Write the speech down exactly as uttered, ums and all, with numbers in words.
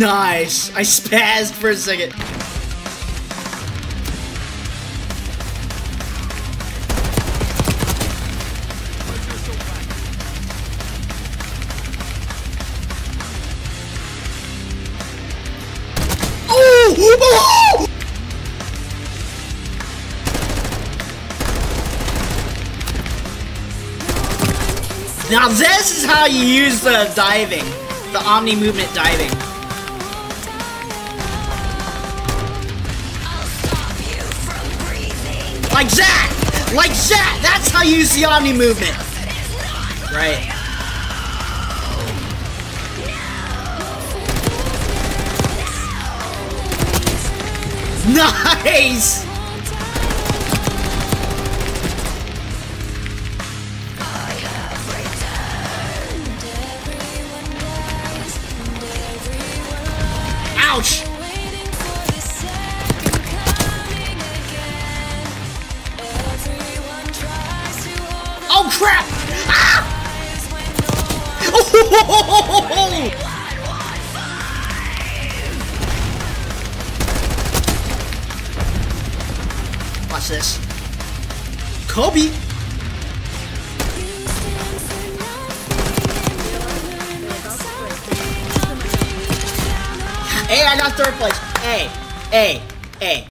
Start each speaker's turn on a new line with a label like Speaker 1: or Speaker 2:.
Speaker 1: Nice. I spazzed for a second. Oh! Oh! Now this is how you use the diving. The Omnimovement diving. Like that! Like that! That's how you use the Omnimovement! Right. Nice! Ouch! Oh crap! Ah! Oh! Watch this. Kobe! Hey, I got third place. Hey, hey, hey.